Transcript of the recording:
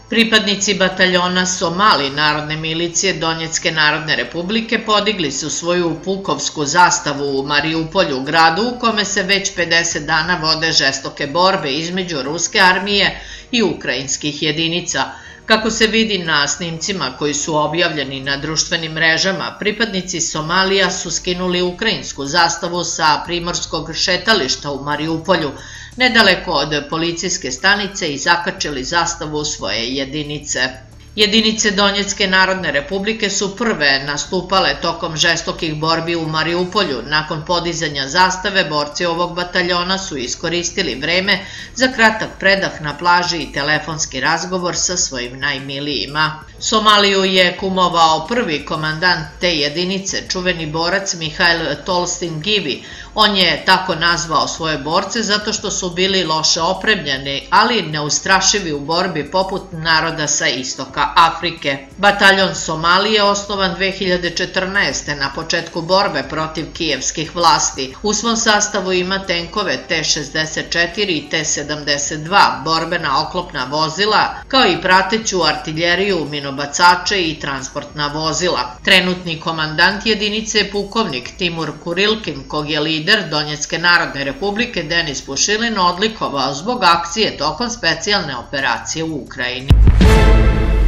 Pripadnici bataljona Somali narodne milicije Donjecke narodne republike podigli su svoju pukovsku zastavu u Mariupolju, gradu u kome se već 50 dana vode žestoke borbe između ruske armije i ukrajinskih jedinica. Kako se vidi na snimcima koji su objavljeni na društvenim mrežama, pripadnici Somalija su skinuli ukrajinsku zastavu sa primorskog šetališta u Mariupolju, nedaleko od policijske stanice, i zakačili zastavu u svoje jedinice. Jedinice Donjecke narodne republike su prve nastupale tokom žestokih borbi u Mariupolju. Nakon podizanja zastave, borci ovog bataljona su iskoristili vreme za kratak predah na plaži i telefonski razgovor sa svojim najmilijima. Somaliju je kumovao prvi komandant te jedinice, čuveni borac Mihail Tolstin Givi. On je tako nazvao svoje borce zato što su bili loše opremljeni, ali neustrašivi u borbi poput naroda sa istoka Afrike. Bataljon Somalije, osnovan 2014. na početku borbe protiv kijevskih vlasti. U svom sastavu ima tenkove T-64 i T-72, borbena oklopna vozila, kao i prateću artiljeriju, minobacače i transportna vozila. Trenutni komandant jedinice je pukovnik Timur Kurilkin, kog je lider Donjecke narodne republike Denis Pušilin odlikovao zbog akcije tokom specijalne operacije u Ukrajini.